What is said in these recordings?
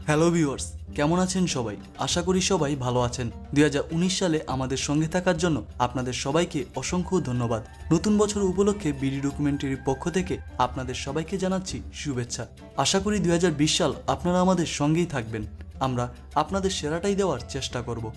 Hello viewers, কেমন আছেন সবাই? আশা করি সবাই ভালো আছেন। 2019 সালে আমাদের সঙ্গে থাকার জন্য আপনাদের সবাইকে অসংখ্য ধন্যবাদ। নতুন বছর উপলক্ষে বিডি ডকুমেন্টারির পক্ষ থেকে আপনাদের সবাইকে জানাচ্ছি শুভেচ্ছা। আশা করি 2020 সাল আপনারা আমাদের সঙ্গেই থাকবেন। আমরা আপনাদের সেরাটাই দেওয়ার চেষ্টা করব।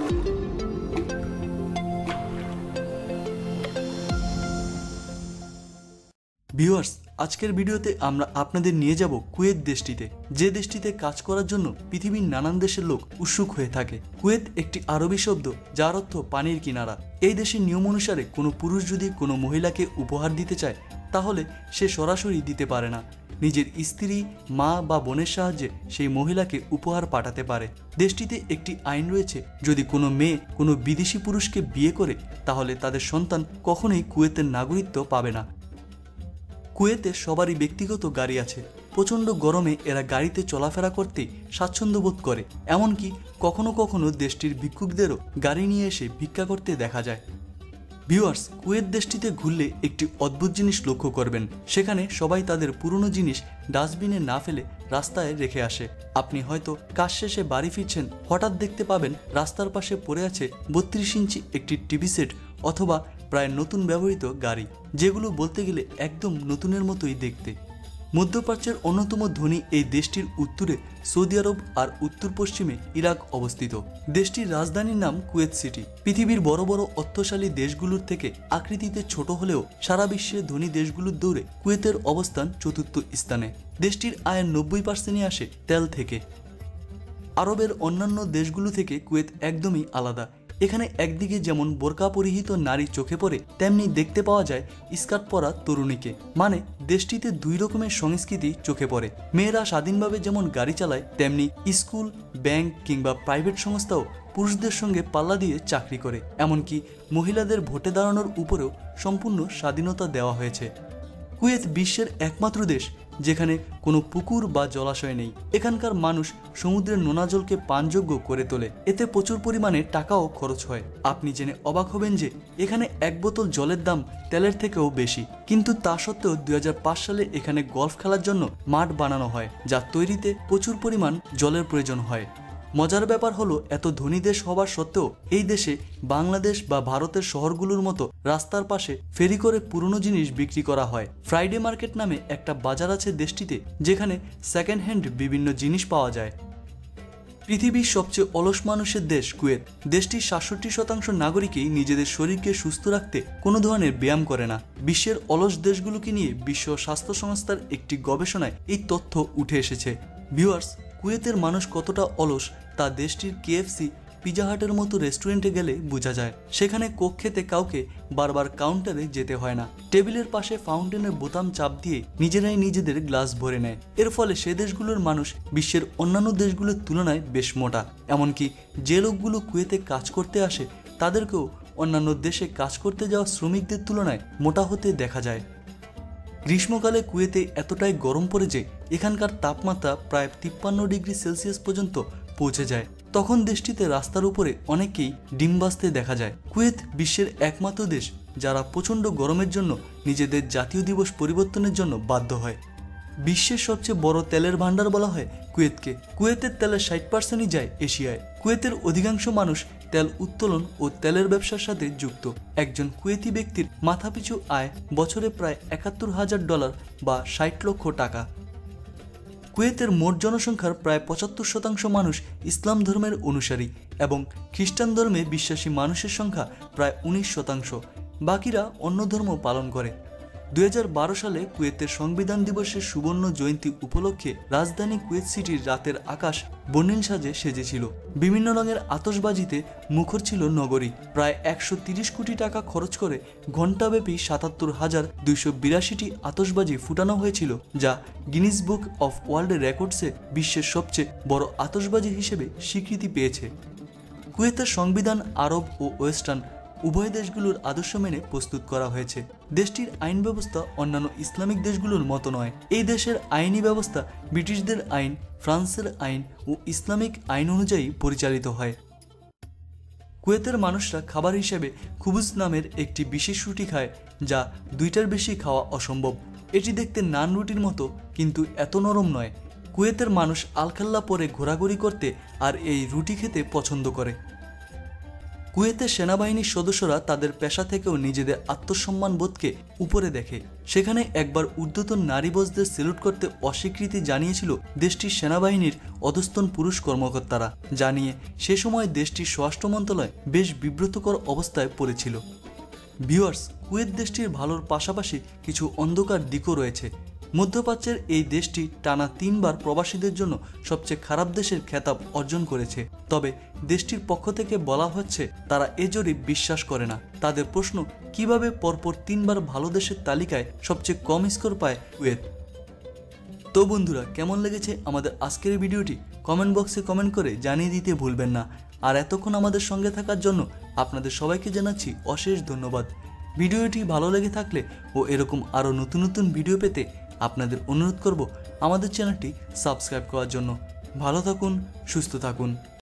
ভিউয়ার্স, আজকের ভিডিওতে আমরা আপনাদের নিয়ে যাব কুয়েত দেশটিতে, যে দেশটিতে কাজ করার জন্য পৃথিবীর নানান দেশের লোক উৎসুক হয়ে থাকে। কুয়েত একটি আরবি শব্দ যার অর্থ পানির কিনারা। এই দেশের নিয়ম অনুসারে কোনো পুরুষ যদি কোনো মহিলাকে উপহার দিতে চায় তাহলে সে সরাসরি দিতে পারে না, নিজের স্ত্রী, মা বা বোনের সাহায্যে সেই মহিলাকে উপহার পাঠাতে পারে। দেশটিতে একটি আইন রয়েছে, যদি কোনো মেয়ে কোনো বিদেশি পুরুষকে বিয়ে করে তাহলে তাদের সন্তান কখনোই কুয়েতের নাগরিকত্ব পাবে না। কুয়েতে সবারই ব্যক্তিগত গাড়ি আছে। প্রচণ্ড গরমে এরা গাড়িতে চলাফেরা করতে স্বাচ্ছন্দ্য বোধ করে, এমনকি কখনো কখনো দেশটির ভিক্ষুকদেরও গাড়ি নিয়ে এসে ভিক্ষা করতে দেখা যায়। ভিউয়ার্স, কুয়েত দেশটিতে ঘুরলে একটি অদ্ভুত জিনিস লক্ষ্য করবেন। সেখানে সবাই তাদের পুরনো জিনিস ডাস্টবিনে না ফেলে রাস্তায় রেখে আসে। আপনি হয়তো কাজ শেষে বাড়ি ফিরছেন, হঠাৎ দেখতে পাবেন রাস্তার পাশে পড়ে আছে 32 ইঞ্চি একটি টিভি সেট অথবা প্রায় নতুন ব্যবহৃত গাড়ি, যেগুলো বলতে গেলে একদম নতুনের মতোই দেখতে। মধ্যপ্রাচ্যের অন্যতম ধনী এই দেশটির উত্তরে সৌদি আরব আর উত্তর পশ্চিমে ইরাক অবস্থিত। দেশটির রাজধানীর নাম কুয়েত সিটি। পৃথিবীর বড় বড় অর্থশালী দেশগুলোর থেকে আকৃতিতে ছোট হলেও সারা বিশ্বের ধনী দেশগুলোর দৌড়ে কুয়েতের অবস্থান চতুর্থ স্থানে। দেশটির আয়ের 90% আসে তেল থেকে। আরবের অন্যান্য দেশগুলো থেকে কুয়েত একদমই আলাদা। এখানে একদিকে যেমন বোরকা পরিহিত নারী চোখে পড়ে, তেমনি দেখতে পাওয়া যায় স্কার্ট পরা তরুণীকে। মানে দেশটিতে দুই রকমের সংস্কৃতি চোখে পড়ে। মেয়েরা স্বাধীনভাবে যেমন গাড়ি চালায়, তেমনি স্কুল, ব্যাংক কিংবা প্রাইভেট সংস্থাও পুরুষদের সঙ্গে পাল্লা দিয়ে চাকরি করে। এমনকি মহিলাদের ভোটে দাঁড়ানোর উপরেও সম্পূর্ণ স্বাধীনতা দেওয়া হয়েছে। কুয়েত বিশ্বের একমাত্র দেশ যেখানে কোনো পুকুর বা জলাশয় নেই। এখানকার মানুষ সমুদ্রের নোনা জলকে পানযোগ্য করে তোলে, এতে প্রচুর পরিমাণে টাকাও খরচ হয়। আপনি জেনে অবাক হবেন যে এখানে এক বোতল জলের দাম তেলের থেকেও বেশি। কিন্তু তা সত্ত্বেও 2005 সালে এখানে গলফ খেলার জন্য মাঠ বানানো হয়, যা তৈরিতে প্রচুর পরিমাণ জলের প্রয়োজন হয়। মজার ব্যাপার হলো, এত ধনী দেশ হবার সত্ত্বেও এই দেশে বাংলাদেশ বা ভারতের শহরগুলোর মতো রাস্তার পাশে ফেরি করে পুরনো জিনিস বিক্রি করা হয়। ফ্রাইডে মার্কেট নামে একটা বাজার আছে দেশটিতে, যেখানে সেকেন্ড হ্যান্ড বিভিন্ন জিনিস পাওয়া যায়। পৃথিবীর সবচেয়ে অলস মানুষের দেশ কুয়েত। দেশটির 67% নাগরিকই নিজেদের শরীরকে সুস্থ রাখতে কোনো ধরনের ব্যায়াম করে না। বিশ্বের অলস দেশগুলোকে নিয়ে বিশ্ব স্বাস্থ্য সংস্থার একটি গবেষণায় এই তথ্য উঠে এসেছে। ভিউয়ার্স, কুয়েতের মানুষ কতটা অলস তা দেশটির KFC, পিজা হাটের মতো রেস্টুরেন্টে গেলে বোঝা যায়। সেখানে কোক খেতে কাউকে বারবার কাউন্টারে যেতে হয় না। টেবিলের পাশে ফাউন্টেনের বোতাম চাপ দিয়ে নিজেরাই নিজেদের গ্লাস ভরে নেয়। এর ফলে সে দেশগুলোর মানুষ বিশ্বের অন্যান্য দেশগুলোর তুলনায় বেশ মোটা। এমনকি যে লোকগুলো কুয়েতে কাজ করতে আসে তাদেরকেও অন্যান্য দেশে কাজ করতে যাওয়া শ্রমিকদের তুলনায় মোটা হতে দেখা যায়। গ্রীষ্মকালে কুয়েতে এতটাই গরম পড়ে যে এখানকার তাপমাত্রা প্রায় 53 ডিগ্রি সেলসিয়াস পর্যন্ত পৌঁছে যায়। তখন দেশটিতে রাস্তার উপরে অনেকেই ডিম ভাজতে দেখা যায়। কুয়েত বিশ্বের একমাত্র দেশ যারা প্রচণ্ড গরমের জন্য নিজেদের জাতীয় দিবস পরিবর্তনের জন্য বাধ্য হয়। বিশ্বের সবচেয়ে বড় তেলের ভান্ডার বলা হয় কুয়েতকে। কুয়েতের তেলের 60%ই যায় এশিয়ায়। কুয়েতের অধিকাংশ মানুষ তেল উত্তোলন ও তেলের ব্যবসার সাথে যুক্ত। একজন কুয়েতি ব্যক্তির মাথাপিছু আয় বছরে প্রায় $71,000 বা 60 লক্ষ টাকা। কুয়েতের মোট জনসংখ্যার প্রায় 75% মানুষ ইসলাম ধর্মের অনুসারী এবং খ্রিস্টান ধর্মে বিশ্বাসী মানুষের সংখ্যা প্রায় 19%। বাকিরা অন্য ধর্ম পালন করে। 2012 সালে কুয়েতের সংবিধান দিবসের সুবর্ণ জয়ন্তী উপলক্ষে রাজধানী কুয়েত সিটির রাতের আকাশ বর্ণিল সাজে সেজেছিল। বিভিন্ন রঙের আতশবাজিতে মুখর ছিল নগরী। প্রায় 130 কোটি টাকা খরচ করে ঘণ্টাব্যাপী 77,282টি আতশবাজি ফুটানো হয়েছিল, যা গিনিস বুক অফ ওয়ার্ল্ড রেকর্ডসে বিশ্বের সবচেয়ে বড় আতশবাজি হিসেবে স্বীকৃতি পেয়েছে। কুয়েতের সংবিধান আরব ও ওয়েস্টার্ন উভয় দেশগুলোর আদর্শ মেনে প্রস্তুত করা হয়েছে। দেশটির আইন ব্যবস্থা অন্যান্য ইসলামিক দেশগুলোর মতো নয়। এই দেশের আইনি ব্যবস্থা ব্রিটিশদের আইন, ফ্রান্সের আইন ও ইসলামিক আইন অনুযায়ী পরিচালিত হয়। কুয়েতের মানুষরা খাবার হিসেবে খুবুজ নামের একটি বিশেষ রুটি খায়, যা 2টার বেশি খাওয়া অসম্ভব। এটি দেখতে নান রুটির মতো, কিন্তু এত নরম নয়। কুয়েতের মানুষ আলখাল্লা পরে ঘোরাঘুরি করতে আর এই রুটি খেতে পছন্দ করে। কুয়েতের সেনাবাহিনীর সদস্যরা তাদের পেশা থেকেও নিজেদের আত্মসম্মান বোধকে উপরে দেখে। সেখানে একবার ঊর্ধ্বতন নারী বসদের সেলুট করতে অস্বীকৃতি জানিয়েছিল দেশটির সেনাবাহিনীর অধস্তন পুরুষ কর্মকর্তারা, জানিয়ে সে সময় দেশটির স্বরাষ্ট্র মন্ত্রণালয় বেশ বিব্রতকর অবস্থায় পড়েছিল। ভিউয়ার্স, কুয়েত দেশটির ভালোর পাশাপাশি কিছু অন্ধকার দিকও রয়েছে। মধ্যপ্রাচ্যের এই দেশটি টানা 3 বার প্রবাসীদের জন্য সবচেয়ে খারাপ দেশের খেতাব অর্জন করেছে। তবে দেশটির পক্ষ থেকে বলা হচ্ছে তারা এ জরিপ বিশ্বাস করে না। তাদের প্রশ্ন, কিভাবে পরপর 3 বার ভালো দেশের তালিকায় সবচেয়ে কম স্কোর পায় কুয়েত? তো বন্ধুরা, কেমন লেগেছে আমাদের আজকের ভিডিওটি কমেন্ট বক্সে কমেন্ট করে জানিয়ে দিতে ভুলবেন না। আর এতক্ষণ আমাদের সঙ্গে থাকার জন্য আপনাদের সবাইকে জানাচ্ছি অশেষ ধন্যবাদ। ভিডিওটি ভালো লেগে থাকলে ও এরকম আরও নতুন নতুন ভিডিও পেতে আপনাদের অনুরোধ করব আমাদের চ্যানেলটি সাবস্ক্রাইব করার জন্য। ভালো থাকুন, সুস্থ থাকুন।